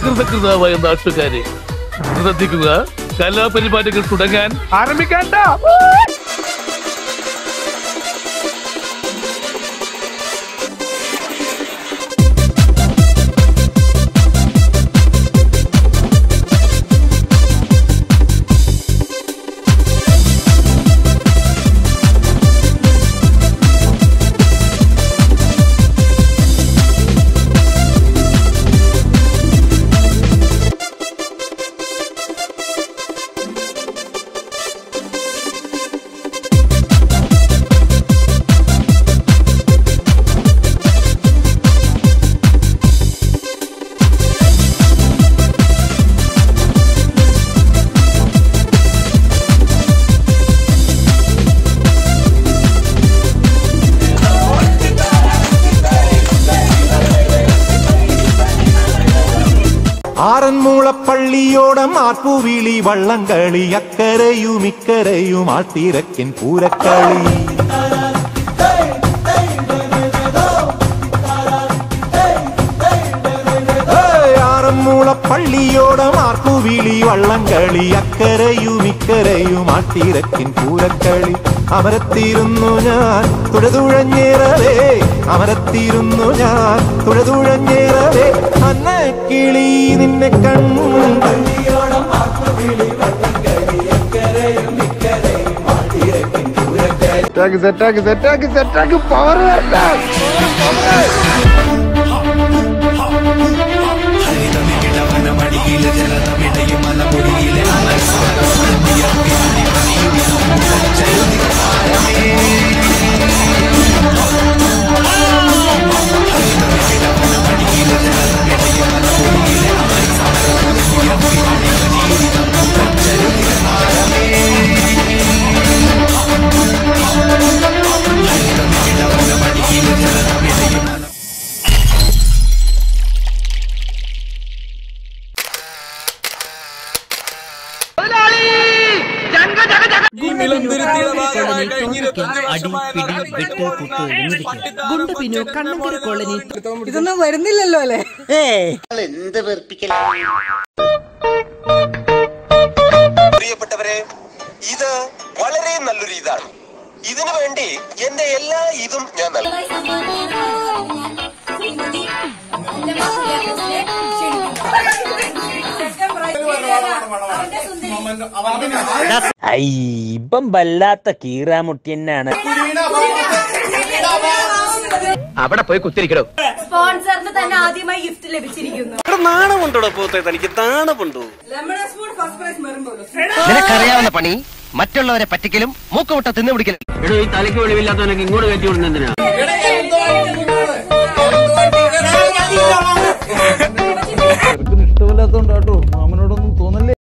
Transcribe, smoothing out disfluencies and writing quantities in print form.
അകൃതകൃതമായ നാട്ടുകാരെ ശ്രദ്ധിക്കുക, കലാപരിപാടികൾ തുടങ്ങാൻ ആരംഭിക്കണ്ട. ആറന്മുളപ്പള്ളിയോടം ആർപ്പുവിളി വള്ളംകളി അക്കരയും ഇക്കരയും ആട്ടിരക്കൻ പൂരക്കളി. ആറന്മുളപ്പള്ളിയോടം ആർപ്പുവിളി വള്ളംകളി അക്കരയും ഇക്കരയും ആട്ടിരക്കൻ പൂരക്കളി. അമരത്തിരുന്നു ഞാൻ തുഴതുഴഞ്ഞേറവേ, അമരത്തിരുന്നു ഞാൻ തുഴതുഴഞ്ഞേറവേ, അന്നക്കിളി നിന്നെ കണ്ടു. ഇതൊന്നും വരുന്നില്ലല്ലോ അല്ലേ? പ്രിയപ്പെട്ടവരെ, ഇത് വളരെ നല്ലൊരു ഇതാണ്. ഇതിനു വേണ്ടി എന്റെ എല്ലാ ഇതും ഞാൻ നൽകും. ഇപ്പം വല്ലാത്ത കീറാമുട്ടിയെന്നാണ്. അവിടെ പോയി കുത്തിരിക്കണോ? സ്പോൺസറിന് തന്നെ ആദ്യമായി ഗിഫ്റ്റ് ലഭിച്ചിരിക്കുന്നു. നാണമുണ്ടോ പോത്തെ? തനിക്ക് നാണമുണ്ടോ? നിനക്കറിയാവുന്ന പണി മറ്റുള്ളവരെ പറ്റിക്കലും മൂക്കുമുട്ട തിന്നു പിടിക്കലും. തലയ്ക്ക് വെളിവില്ലാത്തവനൊക്കെ ഇങ്ങോട്ട് കയറ്റി വിടുന്നതിനാ.